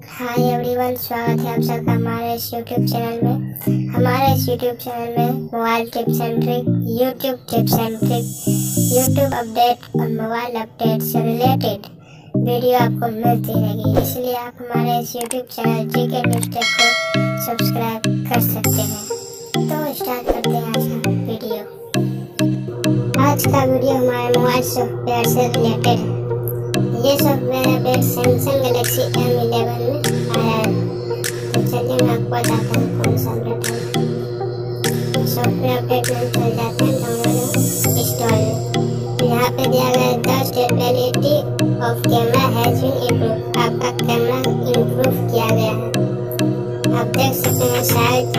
Hi everyone, स्वागत है आप सबका हमारे इस यूट्यूब चैनल में। हमारे इस यूट्यूब चैनल में mobile tips and trick, YouTube tips and trick, YouTube update और मोबाइल अपडेट से रिलेटेड वीडियो आपको मिलती रहेगी। इसलिए आप हमारे इस YouTube channel GK news tech को सब्सक्राइब कर सकते हैं। तो स्टार्ट करते हैं आज का वीडियो। आज का वीडियो हमारे मोबाइल सॉफ्टवेयर से रिलेटेड है। ये software update Samsung Galaxy m11 में आया है। तो चलिए मैं आपको बताता हूँ कौन सा अपडेट है। सॉफ्टवेयर अपडेट में चल जाते हैं डाउनलोड इंस्टॉल में। यहाँ पे दिया गया है the stability of camera has been improve. आपका कैमरा इम्प्रूव किया गया है। आप देख सकते हैं शायद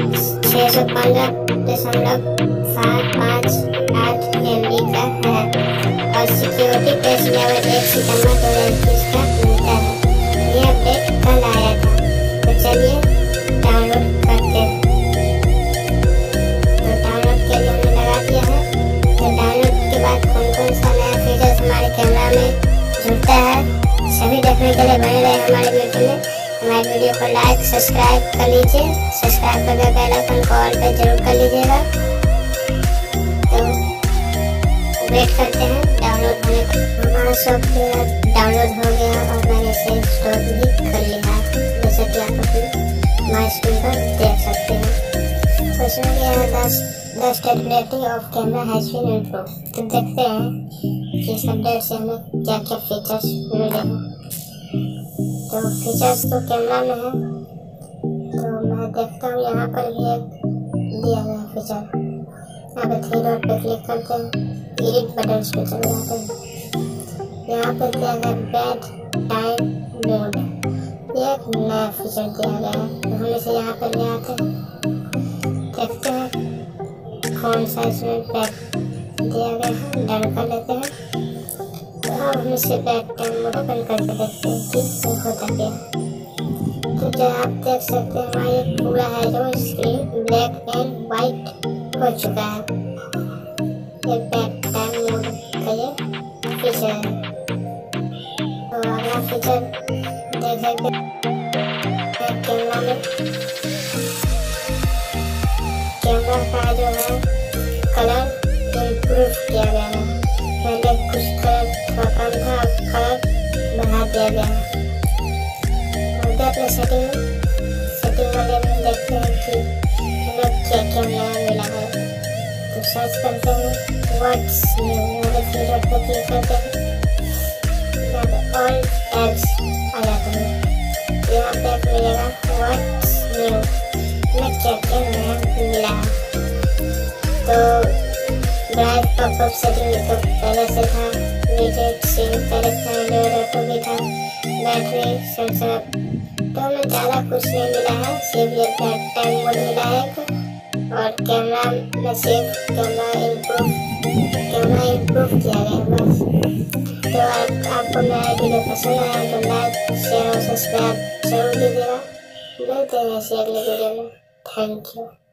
615.588 MB का है और सिक्योरिटी पेज लेवल 1 सितंबर 2021 का मिलता है। ये अपडेट कल आया था। तो चलिए डाउनलोड करते हैं। तो डाउनलोड के लिए हमने लगा दिया है। तो डाउनलोड के बाद कौन कौन सा नया फीचर्स हमारे कैमरा में जुड़ता है सभी देखने के लिए बने रहे हमारे वीडियो में। हमारे वीडियो को लाइक सब्सक्राइब कर लीजिए। सब्सक्राइब करके बेल आइकन को ऑल पे जरूर कर लीजिएगा। तो वेट करते हैं डाउनलोड होने का। हमारा सॉफ्टवेयर डाउनलोड हो गया और मैंने इसे इंस्टॉल भी कर लिया है, जैसे कि आप अपनी माई स्क्रीन पर देख सकते हैं। तो इसमें यह है the stability of camera has been improve. तो देखते हैं कि इस अपडेट से हमें क्या क्या फीचर्स मिले हैं। तो फीचर्स तो कैमरा में है, तो मैं देखता हूँ यहाँ पर भी एक दिया गया फीचर। यहाँ पे 3 डॉट पे क्लिक करते हैं, एडिट बटन पे चले जाते हैं। यहाँ पे दिया गया बैड टाइम मोड। ये एक नया फीचर दिया गया है, तो हम इसे यहाँ पे ले आते हैं। देखते हैं कौन सा इसमें बैड दिया गया है, डन कर लेते हैं। तो अब हम इसे बैड टाइम मोड ओपन करके देखते हैं कि होता क्या है। तो जो आप देख सकते हैं हमारी पूरा है जो स्क्रीन ब्लैक एंड वाइट हो चुका है। ये बैक टाइम मोड का ये फीचर है। तो अगला फीचर देख सकते हैं कैमरा में, कैमरा का जो है कलर इम्प्रूव किया गया है। पहले कुछ कलर थोड़ा कम था, अब कलर बढ़ा दिया गया है। अपने सेटिंग वाले में देखते हैं कि हमें क्या क्या नया मिला है। तो सर्च करते हैं व्हाट्स न्यू, यहाँ पे 3 डॉट पे क्लिक करते हैं। यहाँ पे ऑल एप्स आ जाते हैं। यहाँ पे आप मिलेगा व्हाट्स न्यू, हमें क्या क्या नया मिला है। तो ब्राइट पॉपअप सेटिंग तो पहले से था, विजेट सीन पहले था, ऑटो भी था, बैटरी सेंसर। तो हमें ज़्यादा कुछ नहीं मिला है, सिर्फ ये बैक टाइम मोड मिला है और कैमरा में सिर्फ कैमरा इम्प्रूव किया गया है बस। तो आपको मेरा वीडियो पसंद आया तो लाइक शेयर और सब्सक्राइब जरूर कीजिएगा। मिलते हैं ऐसी अगले वीडियो में। Thank you.